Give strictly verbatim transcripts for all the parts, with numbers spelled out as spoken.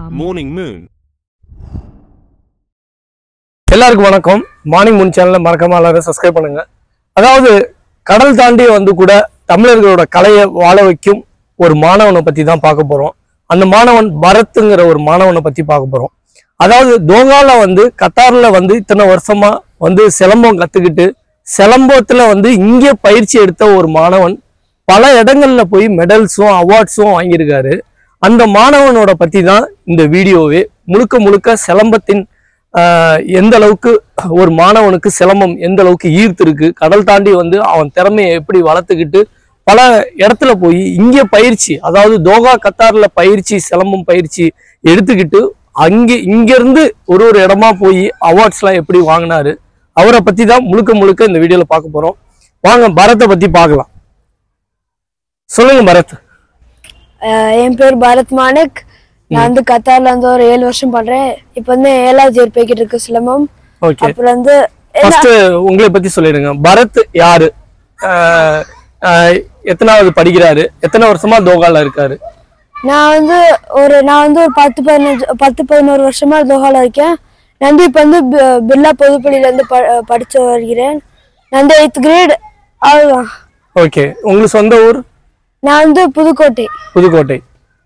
Morning Moon. எல்லாருக்கும் வணக்கம். Morning Moon சேனலை மறக்காம எல்லாரும் சப்ஸ்கிரைப் பண்ணுங்க. அதாவது கடல் தாண்டி வந்து கூட தமிழர்களோட கலையை வாழ வைக்கும் ஒரு மாணவனை பத்தி தான் பார்க்க போறோம். அந்த மாணவன் பரத்ங்கிற ஒரு மாணவனை பத்தி பார்க்க போறோம். அதாவது தோகால வந்து கத்தார்ல வந்து இத்தனை வருஷமா வந்து சிலம்பம் கத்துக்கிட்டு சிலம்பத்துல வந்து இங்கே பயிற்சி எடுத்த ஒரு மாணவன் பல இடங்கள்ல போய் மெடல்ஸும் அவார்ட்ஸும் வாங்கியிருக்காரு. அந்த மாணவனோட பத்தி தான் இந்த வீடியோவே. முழுக்க முழுக்க சிலம்பத்தின் ஆஹ் எந்த அளவுக்கு ஒரு மாணவனுக்கு சிலம்பம் எந்த அளவுக்கு ஈர்த்திருக்கு, கடல் தாண்டி வந்து அவன் திறமையை எப்படி வளர்த்துக்கிட்டு பல இடத்துல போய் இங்கே பயிற்சி, அதாவது தோகா கத்தார்ல பயிற்சி சிலம்பம் பயிற்சி எடுத்துக்கிட்டு அங்கே இங்கிருந்து ஒரு ஒரு இடமா போய் அவார்ட்ஸ் எல்லாம் எப்படி வாங்கினாரு, அவரை பத்தி தான் முழுக்க முழுக்க இந்த வீடியோல பார்க்க போறோம். வாங்க பரத்தை பத்தி பார்க்கலாம். சொல்லுங்க பரத். என் பேர் பரத் மாணிக். நான் வந்து கத்தார்ல வந்து ஒரு ஏழு வருஷம் பண்றேன். இப்ப வந்து ஏழாவது இயர் போய்கிட்டு இருக்கு சிலம்பம். அப்புறம் வந்து ஃபர்ஸ்ட் உங்களை பத்தி சொல்லிடுங்க. பரத் யாரு, எத்தனாவது படிக்கிறாரு, எத்தனை வருஷமா தோகால இருக்காரு? நான் வந்து ஒரு நான் வந்து ஒரு பத்து பதினஞ்சு பத்து பதினோரு வருஷமா தோகால இருக்கேன். நான் வந்து இப்ப வந்து பிர்லா பொதுப்பள்ளியில இருந்து படிச்சு வருகிறேன். நான் வந்து எய்த் கிரேட். அவ்வளவுதான். ஓகே. உங்களுக்கு சொந்த ஊர்? நான் வந்து புதுக்கோட்டை. புதுக்கோட்டை.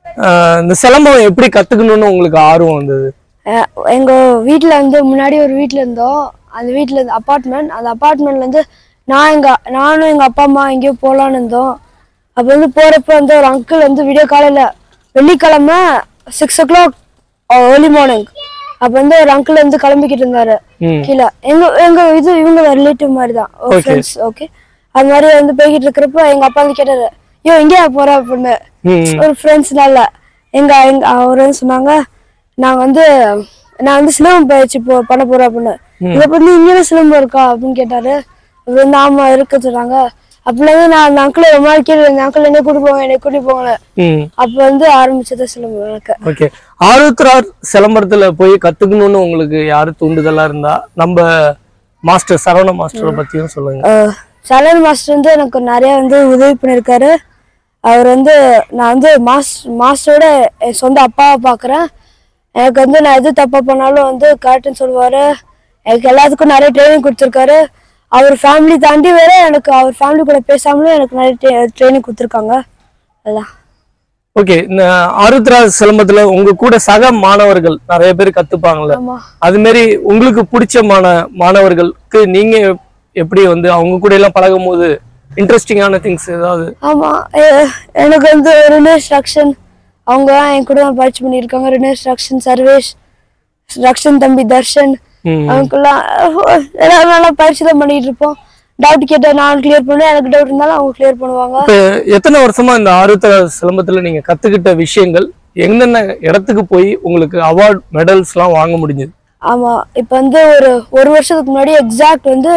இந்த சிலம்பம் எப்படி கத்துக்கணும்னு உங்களுக்கு ஆர்வம் வந்தது? எங்க வீட்டுல வந்து முன்னாடி ஒரு வீட்டுல இருந்தோம். அந்த வீட்டுல இருந்து அப்பார்ட்மெண்ட். அந்த அப்பார்ட்மெண்ட்ல இருந்து நான் எங்க நானும் எங்க அப்பா அம்மா எங்கேயோ போலான்னு இருந்தோம். அப்ப வந்து போறப்ப வந்து ஒரு அங்கிள் வந்து விடிய காலையில வெள்ளிக்கிழமை six o'clock early morning அப்ப வந்து ஒரு அங்கிள் வந்து கிளம்பிக்கிட்டு இருந்தாரு கீழே. எங்க எங்க இது இவங்க ரிலேட்டிவ் மாதிரி தான். ஓகே. அது மாதிரி வந்து போய்கிட்டு இருக்கிறப்ப எங்க அப்பா வந்து கேட்டாரு, ஐயோ எங்கேயா போற அப்படின்னு. ஒரு ஃப்ரெண்ட்ஸ்னால எங்க எங்க அவர் வந்து சொன்னாங்க, நான் வந்து நான் வந்து சிலம்பம் பயிற்சி போ பண்ண போறேன் அப்படின்னு. இதை வந்து இங்கே சிலம்பம் இருக்கா அப்படின்னு கேட்டாரு. அவர் வந்து ஆமா இருக்கு சொன்னாங்க. அப்பல இருந்து நான் அந்த அங்கிள் ரொம்ப நாள் கேட்டு அந்த அங்கிள் என்ன கூட்டி போங்க என்ன கூட்டி போங்க. அப்ப வந்து ஆரம்பிச்சது சிலம்பம் எனக்கு. ஓகே. ஆருத்ரார் சிலம்பரத்துல போய் கத்துக்கணும்னு உங்களுக்கு யாரு தூண்டுதலா இருந்தா? நம்ம மாஸ்டர் சரவண மாஸ்டரை பத்தியும் சொல்லுங்க. சரவண மாஸ்டர் வந்து எனக்கு நிறைய வந்து உதவி பண்ணிருக்காரு. அவர் வந்து நான் வந்து மாஸ் மாஸ்டரோட என் சொந்த அப்பாவை பார்க்குறேன். எனக்கு வந்து நான் எது தப்பா பண்ணாலும் வந்து கரெக்டுன்னு சொல்லுவார். எனக்கு எல்லாத்துக்கும் நிறைய ட்ரைனிங் கொடுத்துருக்காரு. அவர் ஃபேமிலி தாண்டி வேற எனக்கு அவர் ஃபேமிலி கூட பேசாமலும் எனக்கு நிறைய ட்ரைனிங் கொடுத்துருக்காங்க. அதான். ஓகே. இந்த ஆருத்ரா சிலம்பத்துல உங்க கூட சக மாணவர்கள் நிறைய பேர் கத்துப்பாங்கல்ல, அது மாதிரி உங்களுக்கு பிடிச்ச மாண மாணவர்களுக்கு நீங்க எப்படி வந்து அவங்க கூட எல்லாம் பழகும் போது இன்ட்ரெஸ்டிங்கான திங்ஸ் ஏதாவது? ஆமா, எனக்கு வந்து ரினேஷ் ரக்ஷன் அவங்க என் கூட தான் பயிற்சி பண்ணியிருக்காங்க. ரினேஷ் ரக்ஷன், சர்வேஷ் ரக்ஷன், தம்பி தர்ஷன், அவங்கெல்லாம் எல்லாரும் நல்லா பயிற்சி தான் பண்ணிட்டு இருப்போம். டவுட் கேட்டா நான் கிளியர் பண்ணுவேன், எனக்கு டவுட் இருந்தாலும் அவங்க கிளியர் பண்ணுவாங்க. எத்தனை வருஷமா இந்த ஆருத்ரா சிலம்பத்துல நீங்க கத்துக்கிட்ட விஷயங்கள் என்னென்ன இடத்துக்கு போய் உங்களுக்கு அவார்ட் மெடல்ஸ் எல்லாம் வாங்க முடிஞ்சது? ஆமா, இப்ப வந்து ஒரு ஒரு வருஷத்துக்கு முன்னாடி எக்ஸாக்ட் வந்து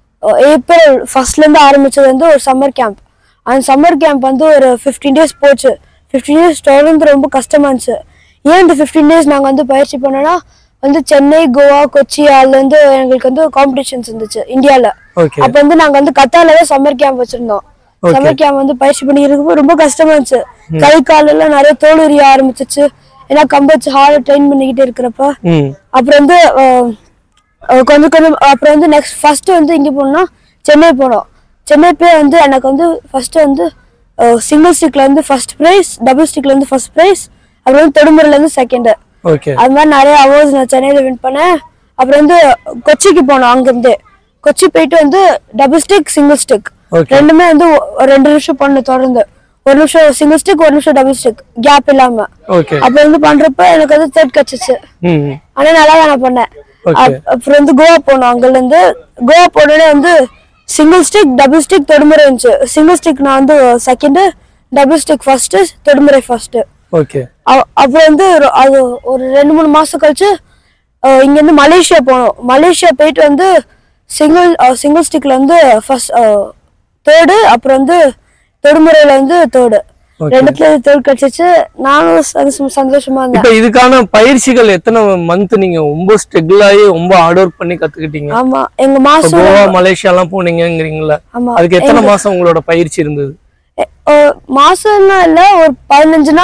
ஏப்ரல் ஃபர்ஸ்ட்ல இருந்து ஆரம்பிச்சது வந்து ஒரு சம்மர் கேம்ப். அந்த சம்மர் கேம்ப் வந்து ஒரு ஃபிஃப்டீன் டேஸ் போச்சு. ஃபிஃப்டீன் டேஸ் தொடர்ந்து ரொம்ப கஷ்டமா இருந்துச்சு. ஏன் இந்த ஃபிஃப்டீன் டேஸ் நாங்கள் வந்து பயிற்சி பண்ணோம்னா வந்து சென்னை, கோவா, கொச்சி அதுல இருந்து எங்களுக்கு வந்து காம்படிஷன்ஸ் இருந்துச்சு இந்தியாவில். அப்போ வந்து நாங்கள் வந்து கத்தார்ல தான் சம்மர் கேம்ப் வச்சிருந்தோம். சம்மர் கேம்ப் வந்து பயிற்சி பண்ணிக்கிறதுக்கு ரொம்ப கஷ்டமா இருந்துச்சு. கை காலெல்லாம் நிறைய தோல் உரிய ஆரம்பிச்சிச்சு. ஏன்னா கம்பச்சு ஹார்ட் ட்ரெயின் பண்ணிக்கிட்டே இருக்கிறப்ப அப்புறம் வந்து கொஞ்சம் கொஞ்சம் அப்புறம் வந்து நெக்ஸ்ட் ஃபர்ஸ்ட் வந்து இங்கே போனோம்னா சென்னை போனோம். சென்னை போய் வந்து எனக்கு வந்து ஃபர்ஸ்ட் வந்து சிங்கிள் ஸ்டிக்ல இருந்து ஃபர்ஸ்ட் ப்ரைஸ், டபுள் ஸ்டிக்ல இருந்து ஃபர்ஸ்ட் ப்ரைஸ், அப்புறம் வந்து தொடுமுறையில இருந்து செகண்ட். அது மாதிரி நிறைய அவார்ட்ஸ் நான் சென்னையில வின் பண்ணேன். அப்புறம் வந்து கொச்சிக்கு போனோம். அங்கிருந்து கொச்சி போயிட்டு வந்து டபுள் ஸ்டிக், சிங்கிள் ஸ்டிக் ரெண்டுமே வந்து ரெண்டு நிமிஷம் பண்ண தொடர்ந்து. ஒரு நிமிஷம் சிங்கிள் ஸ்டிக், ஒரு நிமிஷம் டபுள் ஸ்டிக் கேப் இல்லாம. அப்ப வந்து பண்றப்ப எனக்கு வந்து தேர்ட் கிடைச்சிச்சு. ஆனா நல்லா தான் நான் பண்ணேன். அப்புறம் வந்து கோவா போனோம். அங்கல இருந்து கோவா போனோடனே வந்து சிங்கிள் ஸ்டிக், டபுள் ஸ்டிக், தொடுமுறை இருந்துச்சு. சிங்கிள் ஸ்டிக் நான் வந்து செகண்ட், டபுள் ஸ்டிக் ஃபர்ஸ்ட், தொடுமுறை ஃபர்ஸ்ட். அப்புறம் வந்து அது ஒரு ரெண்டு மூணு மாசம் கழிச்சு இங்க இருந்து மலேசியா போனோம். மலேசியா போயிட்டு வந்து சிங்கிள் சிங்கிள் ஸ்டிக்ல வந்து ஃபர்ஸ்ட் தேர்டு, அப்புறம் வந்து தொடுமுறையில வந்து தேர்டு. ரெண்டுத்துல தேர்ட் கிடைச்சிச்சு. நானும் சந்தோஷமா இருந்தேன். இப்ப இதுக்கான பயிற்சிகள் எத்தனை மந்த் நீங்க ரொம்ப ஸ்ட்ரகிள் ஆகி ரொம்ப ஹார்ட் ஒர்க் பண்ணி கத்துக்கிட்டீங்க? ஆமா, எங்க மாசம் கோவா, மலேசியா எல்லாம் போனீங்கங்கறீங்களா? அதுக்கு எத்தனை மாசம் உங்களோட பயிற்சி இருந்தது? மாசம்னா இல்ல, ஒரு பதினஞ்சு நாள்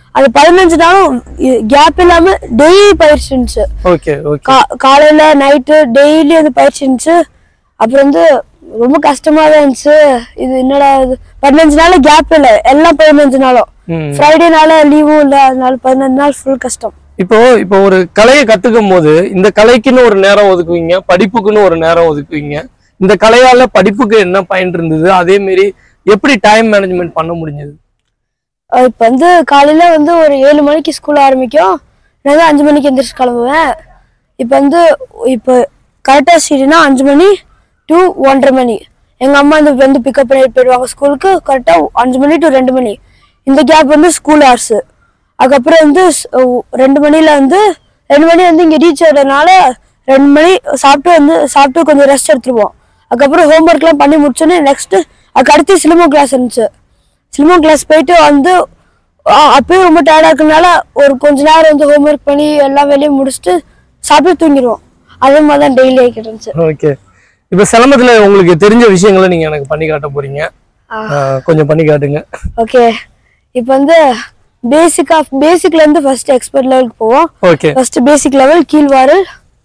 அது பதினஞ்சு நாளும் கேப் இல்லாம டெய்லி பயிற்சி இருந்துச்சு. Okay okay. காலையில நைட்டு டெய்லி வந்து பயிற்சி இருந்துச்சு. அப்புறம் வந்து ரொம்ப கஷ்டமா தான் இருந்துச்சு. இது என்னடா இது பதினஞ்சு நாள் கேப் இல்லை, எல்லாம் பதினஞ்சு நாளும். ஃப்ரைடே நாள லீவும் இல்லை, அதனால பதினஞ்சு நாள் ஃபுல் கஷ்டம். இப்போ இப்போ ஒரு கலையை கத்துக்கும் போது இந்த கலைக்குன்னு ஒரு நேரம் ஒதுக்குவீங்க, படிப்புக்குன்னு ஒரு நேரம் ஒதுக்குவீங்க. இந்த கலையால படிப்புக்கு என்ன பயன் இருந்தது, அதே மாதிரி எப்படி டைம் மேனேஜ்மெண்ட் பண்ண முடிஞ்சது? இப்போ வந்து காலையில வந்து ஒரு ஏழு மணிக்கு ஸ்கூல் ஆரம்பிக்கும், நான் வந்து அஞ்சு மணிக்கு எந்திரிச்சு கிளம்புவேன். இப்போ வந்து இப்போ கரெக்டாக சீட்டுனா அஞ்சு மணி டு ஒன்றரை மணி எங்கள் அம்மா வந்து வந்து பிக்கப் பண்ணிட்டு போயிடுவாங்க ஸ்கூலுக்கு. கரெக்டாக அஞ்சு மணி டு ரெண்டு மணி இந்த கேப் வந்து ஸ்கூல் ஹவர்ஸு. அதுக்கப்புறம் வந்து ரெண்டு மணியில் வந்து ரெண்டு மணி வந்து இங்கே ரீச் ஆகிறதுனால ரெண்டு மணி சாப்பிட்டு வந்து சாப்பிட்டு கொஞ்சம் ரெஸ்ட் எடுத்துருவோம். அதுக்கப்புறம் ஹோம்ஒர்க்லாம் பண்ணி முடிச்சோன்னே நெக்ஸ்ட்டு அதுக்கு அடுத்து சிலம்பம் கிளாஸ் இருந்துச்சு. சிலம்பம் கிளாஸ் போயிட்டு வந்து அப்பயும் ரொம்ப டயர்டாக இருக்கிறதுனால ஒரு கொஞ்ச நேரம் வந்து ஹோம்ஒர்க் பண்ணி எல்லா வேலையும் முடிச்சுட்டு சாப்பிட்டு தூங்கிடுவோம். அதே மாதிரி தான் டெய்லி ஆகிட்டு இருந்துச்சு. ஓகே. இப்போ சிலம்பத்துல உங்களுக்கு தெரிஞ்ச விஷயங்களை நீங்கள் எனக்கு பண்ணி காட்ட போறீங்க, கொஞ்சம் பண்ணி காட்டுங்க. ஓகே. இப்போ வந்து பேசிக் ஆஃப் பேசிக்ல இருந்து ஃபர்ஸ்ட் எக்ஸ்பர்ட் லெவலுக்கு போவோம். ஓகே. ஃபர்ஸ்ட் பேசிக் லெவல் கீழ்வாரல்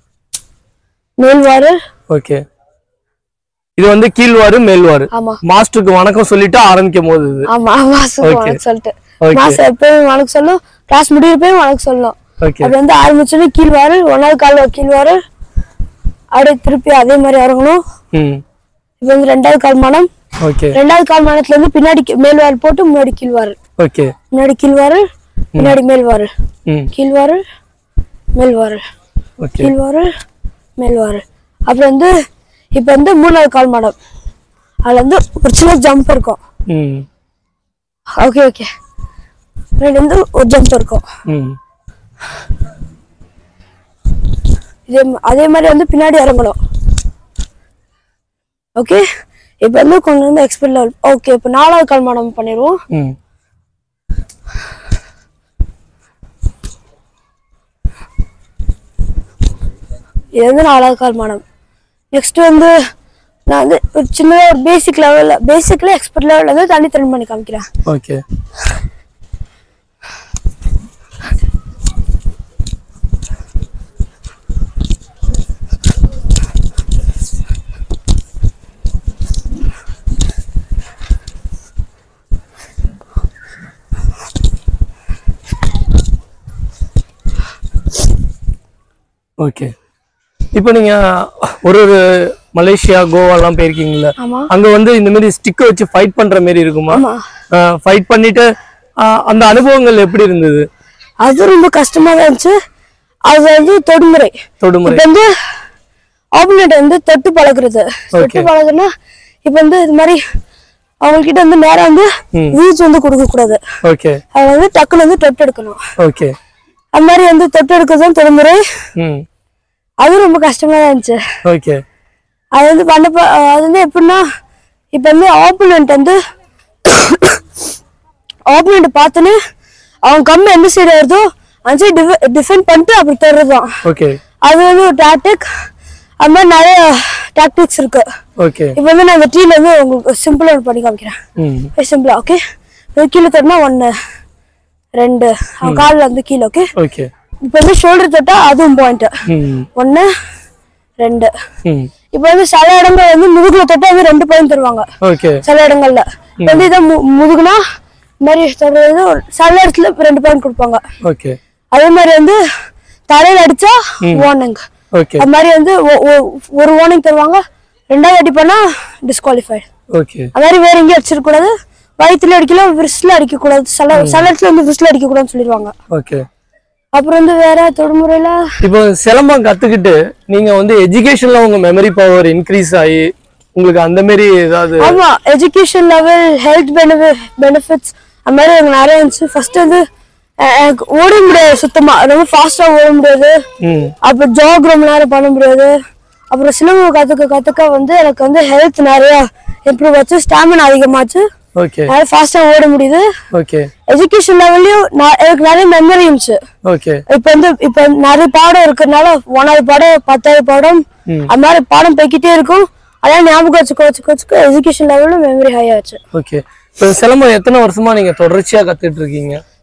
மேல்வாரல். ஓகே. இது வந்து கீழ்வாரு மேல்வாரு. ஆமா. மாஸ்டருக்கு வணக்கம் சொல்லிட்டு ஆரம்பிக்கும் போது இது. ஆமா, மாஸ்டருக்கு வணக்கம் சொல்லிட்டு மாஸ்டர் எப்பவும் வணக்கம் சொல்லணும், கிளாஸ் முடியறப்பயும் வணக்கம் சொல்லணும். ஓகே. அது வந்து ஆரம்பிச்சோன்னே கீழ்வாரல், ஒன்னாவது கால் கீழ்வாரல், அப்படியே திருப்பி அதே மாதிரி இறங்கணும். ம். இப்போ வந்து ரெண்டாவது கால் மனம். ஓகே. ரெண்டாவது கால் மனத்துல இருந்து பின்னாடி மேல்வாரல் போட்டு முன்னாடி கீழ்வாரல். ஓகே. முன்னாடி கீழ்வாரல், பின்னாடி மேல்வாரல். ம். கீழ்வாரல் மேல்வாரல், ஓகே. கீழ்வாரல் மேல்வாரல். அப்புறம் வந்து இப்போ வந்து மூணாவது கால் மடம், அதுல வந்து ஒரு சின்ன ஜம்ப் இருக்கும். ம். Okay okay. ரெண்டு வந்து ஒரு ஜம்ப் இருக்கும். ம். இதே அதே மாதிரி வந்து பின்னாடி இறங்கணும். ஓகே. இப்போ வந்து கொஞ்சம் வந்து எக்ஸ்பர்ட் லெவல். ஓகே. இப்போ நாலாவது கால் மடம் பண்ணிடுவோம். ம். இது வந்து நாலாவது கால் மடம். நெக்ஸ்ட் வந்து நான் வந்து ஒரு சின்னதாக ஒரு பேசிக் லெவலில் பேசிக்கில் எக்ஸ்பர்ட் லெவலில் வந்து தண்ணி ட்ரெயின் பண்ணி காமிக்கிறேன். ஓகே. ஓகே. இப்போ நீங்க ஒரு ஒரு மலேசியா கோவாலாம் போயிருக்கீங்கல்ல, அங்க வந்து இந்த மாதிரி ஸ்டிக் வச்சு ஃபைட் பண்ற மாதிரி இருக்குமா? ஃபைட் பண்ணிட்டு அந்த அனுபவங்கள் எப்படி இருந்தது? அது ரொம்ப கஷ்டமா தான் இருந்துச்சு. அது வந்து தொடுமுறை தொடுமுறை வந்து ஆப்போனன்ட் வந்து தொட்டு பழகுறது. தொட்டு பழகுனா இப்போ வந்து இது மாதிரி அவங்ககிட்ட வந்து நேரம் வந்து ரீச் வந்து கொடுக்க கூடாது. ஓகே. அது வந்து டக்குன்னு வந்து தொட்டு எடுக்கணும். ஓகே. அந்த மாதிரி வந்து தொட்டு எடுக்கிறது தான் தொடுமுறை. அது ரொம்ப கஷ்டமா தான் இருந்துச்சு. ஓகே. அது வந்து பண்ண அது வந்து எப்படின்னா இப்போ வந்து ஆப்போனன்ட் வந்து ஆப்போனன்ட் பார்த்துன்னு அவங்க கம்மி எந்த சைடு வருதோ அந்த சைடு டிஃபெண்ட் பண்ணிட்டு அப்படி தர்றதுதான். ஓகே. அது வந்து ஒரு டாக்டிக். அது மாதிரி நிறைய டாக்டிக்ஸ் இருக்கு. ஓகே. இப்போ வந்து நான் இந்த டீல வந்து உங்களுக்கு சிம்பிளா பண்ணி காமிக்கிறேன். சிம்பிளா. ஓகே. கீழே தட்டினா ஒன்னு ரெண்டு அவன் காலில் வந்து கீழே. ஓகே. ஓகே. இப்போ வந்து ஷோல்டர் தொட்டா அதுவும் பாயிண்ட் ஒன்னு ரெண்டு. இப்போ வந்து சில இடங்கள் வந்து முதுகுல தொட்டா வந்து ரெண்டு பாயிண்ட் தருவாங்க. ஓகே. சில இடங்கள்ல வந்து இதை முதுகுனா மாதிரி சொல்றது சில இடத்துல ரெண்டு பாயிண்ட் கொடுப்பாங்க. ஓகே. அதே மாதிரி வந்து தலையில அடிச்சா வார்னிங். ஓகே. அது மாதிரி வந்து ஒரு வார்னிங் தருவாங்க. ரெண்டாவது அடி பண்ணா டிஸ்குவாலிஃபைட். ஓகே. அது மாதிரி வேற எங்கேயும் அடிச்சிட கூடாது. வயிற்றுல அடிக்கலாம், விரிஸ்ல அடிக்க கூடாது. சில சில இடத்துல வந்து விரிஸ்ல அடிக்க கூடாதுன்னு சொல்லிடுவாங்க. ஓகே. அப்புறம் வந்து வேற தொடுமுறையில இப்போ சிலம்பம் கத்துக்கிட்டு நீங்க வந்து எஜுகேஷன்ல உங்க மெமரி பவர் இன்க்ரீஸ் ஆகி உங்களுக்கு அந்த மாதிரி ஏதாவது? ஆமா, எஜுகேஷன் லெவல், ஹெல்த் பெனிஃபிட்ஸ் அந்த மாதிரி எனக்கு நிறைய இருந்துச்சு. ஃபர்ஸ்ட் வந்து எனக்கு ஓட முடியாது, சுத்தமா ரொம்ப ஃபாஸ்டா ஓட முடியாது. அப்புறம் ஜாக் ரொம்ப நேரம் பண்ண முடியாது. அப்புறம் சிலம்பம் கத்துக்க கத்துக்க வந்து எனக்கு வந்து ஹெல்த் நிறைய இம்ப்ரூவ் ஆச்சு, ஸ்டாமினா அதிகமாச்சு. ஓகே. நிறைய ஃபாஸ்டா ஓட முடியுது. ஓகே. எஜுகேஷன் லெவல்லயும் எனக்கு நிறைய மெமரி இருந்துச்சு. ஓகே. இப்போ வந்து இப்போ நிறைய பாடம் இருக்கிறதுனால ஒன்னாவது பாடம் பத்தாவது பாடம் அந்த மாதிரி பாடம் போய்கிட்டே இருக்கும். அதான் ஞாபகம் வச்சுக்கோ வச்சுக்கோ வச்சுக்கோ எஜுகேஷன் லெவலும் மெமரி ஹை ஆச்சு. ஓகே. இப்போ சிலம்பம் எத்தனை வருஷமா நீங்க தொடர்ச்சியா கத்துட்டு இருக்கீங்க?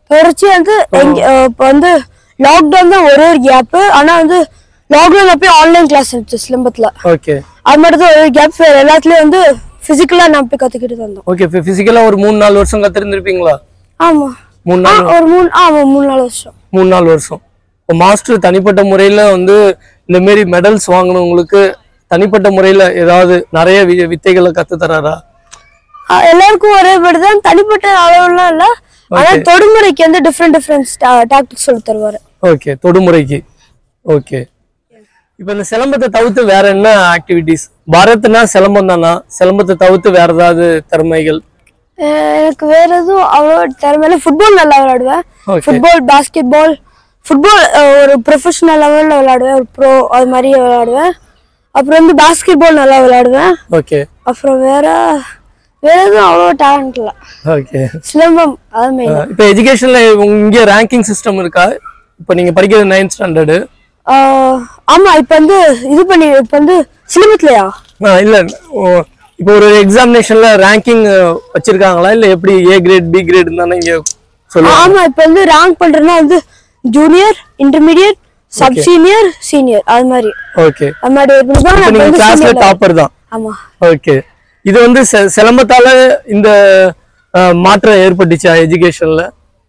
தொடர்ச்சி வந்து இப்போ வந்து லாக்டவுன் தான் ஒரே ஒரு கேப். ஆனா வந்து லாக்டவுன் அப்பயே ஆன்லைன் கிளாஸ் இருந்துச்சு சிலம்பத்துல. ஓகே, அது மட்டும் தான் ஒரே கேப். எல்லாத்துலயும் வந்து பிசிக்கலா நான் போய் கத்துக்கிட்டு வந்தோம். ஓகே. பிசிக்கலா ஒரு மூணு நாலு வருஷம் கத்துருந்துருப்பீங்களா? ஆமா, மூணு நாள் ஒரு மூணு ஆமா மூணு நாலு வருஷம் மூணு நாலு வருஷம். இப்போ மாஸ்டர் தனிப்பட்ட முறையில வந்து இந்த மாதிரி மெடல்ஸ் வாங்கினவங்களுக்கு தனிப்பட்ட முறையில ஏதாவது நிறைய வித்தைகளை கத்து தராரா? எல்லாருக்கும் ஒரே படிதான், தனிப்பட்ட அளவுலாம் இல்ல. ஆனா தொடுமுறைக்கு வந்து டிஃப்ரெண்ட் டிஃப்ரெண்ட் டாக்டிக்ஸ் சொல்லி தருவாரு. ஓகே, தொடுமுறைக்கு. ஓகே. இப்போ இந்த சிலம்பத்தை தவிர்த்து வேற என்ன ஆக்டிவிட்டிஸ்? பரத்னா சிலம்பம் தானா? சிலம்பத்தை தவிர்த்து வேற ஏதாவது திறமைகள்? எனக்கு வேற எதுவும் அவ்வளோ திறமையில. ஃபுட்பால் நல்லா விளையாடுவேன். Football, basketball. ஃபுட்பால் ஒரு ப்ரொஃபஷனல் லெவலில் விளையாடுவேன், ஒரு ப்ரோ அது மாதிரி விளையாடுவேன். அப்புறம் வந்து பாஸ்கெட் பால் நல்லா விளையாடுவேன். ஓகே. அப்புறம் வேற வேற எதுவும் அவ்வளோ டேலண்ட் இல்லை. ஓகே, சிலம்பம் அது மெயின். இப்போ எஜுகேஷன்ல இங்கே ரேங்கிங் சிஸ்டம் இருக்கா? இப்போ நீங்க படிக்கிறது நைன்த் ஸ்டாண்டர்டு. ஆமா, இப்போ வந்து இது பண்ணி இப்போ வந்து சிலம்பத்துலையா? இல்ல, இப்போ ஒரு எக்ஸாமினேஷன்ல ரேங்கிங் வச்சிருக்காங்களா இல்ல எப்படி? ஏ கிரேட், பி கிரேட் தானே இங்க சொல்லுவாங்க. ஆமா, இப்போ வந்து ரேங்க் பண்றதுனா வந்து junior, intermediate, sub senior, senior அது மாதிரி. ஓகே, அது மாதிரி இருக்குதான். நீங்க கிளாஸ்ல டாப்பர் தான். ஆமா. ஓகே. இது வந்து சிலம்பத்தால இந்த மாற்றம் ஏற்பட்டுச்சா எஜுகேஷன்ல?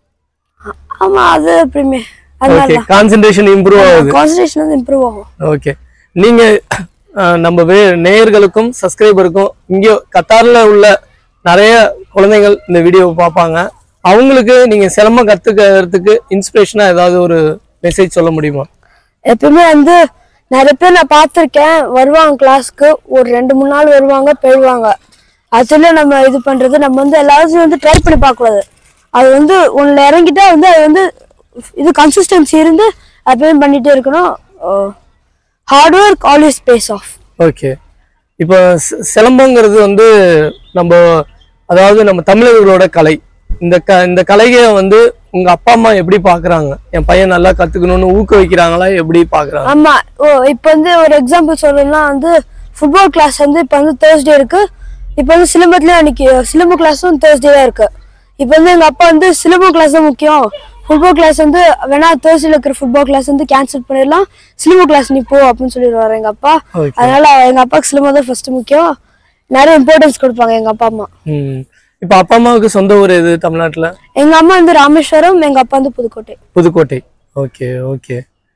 ஆமா, அது பிரீமியர். ஓகே, கான்சென்ட்ரேஷன் இம்ப்ரூவ் ஆகுது. கான்சென்ட்ரேஷன் வந்து இம்ப்ரூவ் ஆகும். ஓகே. நீங்க நம்ம நேயர்களுக்கும் சப்ஸ்கிரைபருக்கும் இங்க கத்தார்ல உள்ள நிறைய குழந்தைகள் இந்த வீடியோவை பார்ப்பாங்க. அவங்களுக்கு நீங்க சிலம்பம் கத்துக்கிறதுக்கு இன்ஸ்பிரேஷனா ஏதாவது ஒரு மெசேஜ் சொல்ல முடியுமா? எப்பவுமே வந்து நிறைய பேர் நான் பார்த்துருக்கேன், வருவாங்க கிளாஸ்க்கு, ஒரு ரெண்டு மூணு நாள் வருவாங்க, போயிடுவாங்க. அதுல நம்ம இது பண்றது, நம்ம வந்து எல்லாத்தையும் வந்து ட்ரை பண்ணி பார்க்கக்கூடாது. அது வந்து ஒன்னுல இறங்கிட்டா வந்து அது வந்து இது கன்சிஸ்டன்சி இருந்து எப்பவுமே பண்ணிட்டே இருக்கணும். Hard work always pays off. Okay. இப்போ சிலம்பங்கிறது வந்து நம்ம அதாவது நம்ம தமிழர்களோட கலை. இந்த க இந்த கலையை வந்து உங்க அப்பா அம்மா எப்படி பாக்குறாங்க? என் பையன் நல்லா கத்துக்கணும்னு ஊக்குவிக்கிறாங்களா, எப்படி பாக்குறாங்க? ஆமா, ஓ இப்போ வந்து ஒரு எக்ஸாம்பிள் சொல்லணும்னா வந்து ஃபுட்பால் கிளாஸ் வந்து இப்போ வந்து தேர்ஸ்டே இருக்கு. இப்போ வந்து சிலம்பத்துலயும் அன்னைக்கு சிலம்ப கிளாஸும் தேர்ஸ்டே தான் இருக்கு. இப்போ வந்து எங்க அப்பா வந்து சிலம்பம் கிளாஸ் தான் முக்கியம், ஃபுட்பால் கிளாஸ் வந்து வேணா தேர்ஸ்டேல இருக்கிற ஃபுட்பால் கிளாஸ் வந்து கேன்சல் பண்ணிடலாம், சிலம்பம் கிளாஸ் நீ போ அப்படின்னு சொல்லிடுவாரு எங்க அப்பா. அதனால எங்க அப்பாவுக்கு சிலம்பம் தான் ஃபர்ஸ்ட் முக்கியம். நிறைய இம்பார்ட்டன்ஸ் கொடுப்பாங்க எங்க அப்பா அம்மா. இப்ப அப்பா அம்மாவுக்கு சொந்த ஊர் எது தமிழ்நாட்டுல? எங்க அம்மா வந்து ராமேஸ்வரம், எங்க அப்பா வந்து Pudukkottai. Pudukkottai. Okay okay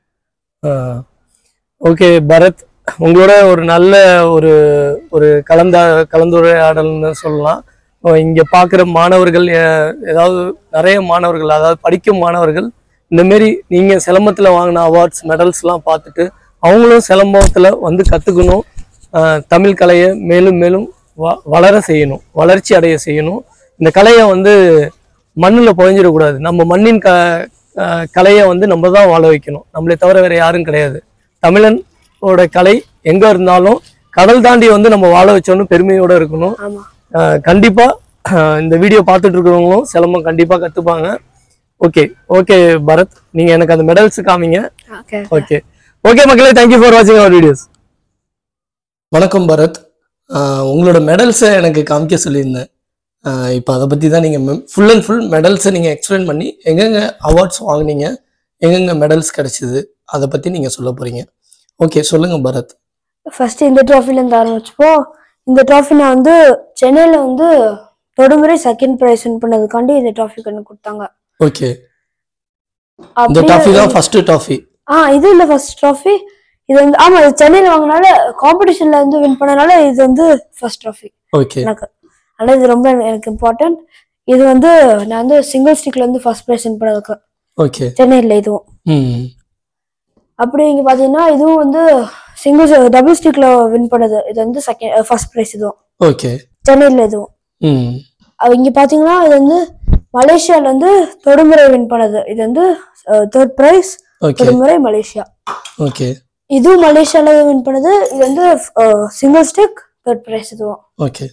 okay. Bharath, உங்களோட ஒரு நல்ல ஒரு ஒரு கலந்த கலந்துரையாடல்னு சொல்லலாம். இங்க பாக்குற மாணவர்கள், ஏதாவது நிறைய மாணவர்கள், அதாவது படிக்கும் மாணவர்கள் இந்த மாரி நீங்க சிலம்பத்துல வாங்கின அவார்ட்ஸ் மெடல்ஸ் எல்லாம் பார்த்துட்டு அவங்களும் சிலம்பத்துல வந்து கத்துக்கணும், தமிழ் கலையை மேலும் மேலும் வ வளர செய்யணும், வளர்ச்சி அடைய செய்யணும். இந்த கலையை வந்து மண்ணில் புதைஞ்சிடக்கூடாது. நம்ம மண்ணின் க கலையை வந்து நம்ம தான் வாழ வைக்கணும், நம்மளை தவிர வேற யாரும் கிடையாது. தமிழனோட கலை எங்க இருந்தாலும் கடல் தாண்டி வந்து நம்ம வாழ வச்சோன்னு பெருமையோட இருக்கணும். கண்டிப்பா இந்த வீடியோ பார்த்துட்டு இருக்கிறவங்களும் சிலம்பம் கண்டிப்பா கத்துப்பாங்க. ஓகே ஓகே பரத், நீங்க எனக்கு அந்த மெடல்ஸ் காமிங்க. ஓகே ஓகே மக்களே, தேங்க்யூ ஃபார் வாட்சிங் அவர் வீடியோஸ். வணக்கம் பரத், உங்களோட மெடல்ஸை எனக்கு காமிக்க சொல்லியிருந்தேன். இப்போ அதை பற்றி தான் நீங்கள் ஃபுல் அண்ட் ஃபுல் மெடல்ஸை நீங்கள் எக்ஸ்பிளைன் பண்ணி எங்கெங்கே அவார்ட்ஸ் வாங்கினீங்க, எங்கெங்கே மெடல்ஸ் கிடச்சிது, அதை பற்றி நீங்கள் சொல்ல போகிறீங்க. ஓகே, சொல்லுங்கள் பரத். ஃபஸ்ட்டு இந்த ட்ராஃபிலேருந்து ஆரம்பிச்சுப்போம். இந்த ட்ராஃபி நான் வந்து சென்னையில் வந்து தொடுமுறை செகண்ட் ப்ரைஸ் வின் பண்ணதுக்காண்டி இந்த ட்ராஃபி கண்ணு கொடுத்தாங்க. ஓகே, இந்த ட்ராஃபி தான் ஃபர்ஸ்ட் ட்ராஃபி? ஆ, இது இல்லை ஃபர்ஸ்ட் ட்ராஃபி. இது வந்து ஆமா, இது சென்னையில் வாங்கினால காம்படிஷன்ல வந்து வின் பண்ணனால இது வந்து ஃபர்ஸ்ட் ட்ராஃபி ஓகே எனக்கு. ஆனால் இது ரொம்ப எனக்கு இம்பார்ட்டன்ட். இது வந்து நான் வந்து சிங்கிள் ஸ்டிக்ல இருந்து ஃபர்ஸ்ட் ப்ரைஸ் வின் பண்ணதுக்கு. ஓகே, சென்னையில் இதுவும். அப்படி இங்க பாத்தீங்கன்னா இதுவும் வந்து சிங்கிள் டபுள் ஸ்டிக்ல வின் பண்ணது. இது வந்து செகண்ட் ஃபர்ஸ்ட் ப்ரைஸ் இதுவும். ஓகே, சென்னையில் இதுவும். இங்க பாத்தீங்கன்னா இது வந்து மலேசியால வந்து தொடுமுறை வின் பண்ணது. இது வந்து தேர்ட் ப்ரைஸ் தொடுமுறை மலேசியா. ஓகே, இதுவும் மலேசியால வின் பண்ணது. இது வந்து சிங்கிள் ஸ்டிக் தேர்ட் ப்ரைஸ் இதுவும். Okay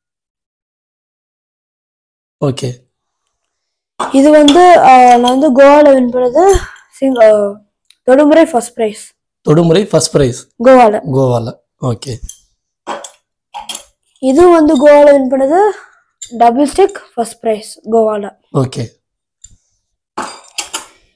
okay. இது வந்து நான் வந்து கோவால வின் பண்ணது. தொடுமுறை ஃபர்ஸ்ட் ப்ரைஸ். தொடுமுறை ஃபர்ஸ்ட் ப்ரைஸ் கோவால. கோவால. ஓகே. இது வந்து கோவால வின் பண்ணது. டபுள் ஸ்டிக் ஃபர்ஸ்ட் ப்ரைஸ் கோவால. ஓகே.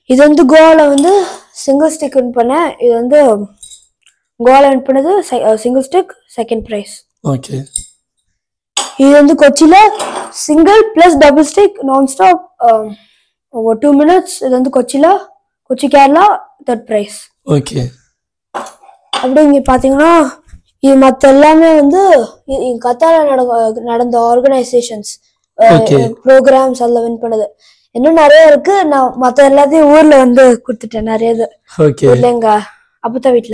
இது வந்து கோவாவில் வந்து சிங்கிள் ஸ்டிக் வின் பண்ணேன். இது வந்து கோவாவில் வின் பண்ணது single stick second prize. Okay. இது வந்து கொச்சியில் single plus double stick non-stop ஒரு டூ மினிட்ஸ். இது வந்து கொச்சியில் Kochi Kerala third prize. Okay. அப்படி இங்கே பார்த்தீங்கன்னா இது மற்ற எல்லாமே வந்து கத்தாரில் நட நடந்த ஆர்கனைசேஷன்ஸ் ப்ரோக்ராம்ஸ் அதில் வின் பண்ணது. இன்னும் நிறைய இருக்கு. நான் மற்ற எல்லாத்தையும் ஊர்ல வந்து கொடுத்துட்டேன் நிறைய இது. ஊர்ல எங்க அப்பத்தா வீட்டுல.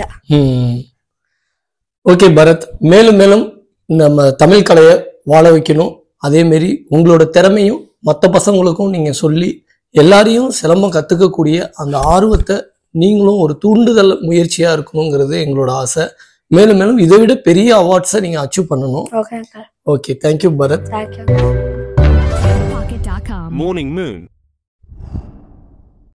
ஓகே பரத், மேலும் மேலும் நம்ம தமிழ் கலையை வாழ வைக்கணும். அதே மாரி உங்களோட திறமையும் மற்ற பசங்களுக்கும் நீங்க சொல்லி எல்லாரையும் சிலம்பம் கத்துக்கக்கூடிய அந்த ஆர்வத்தை நீங்களும் ஒரு தூண்டுதல் முயற்சியா இருக்கணுங்கிறது எங்களோட ஆசை. மேலும் மேலும் இதை விட பெரிய அவார்ட்ஸை நீங்க அச்சீவ் பண்ணணும். Okay okay, thank you Bharath. Thank you. Morning Moon.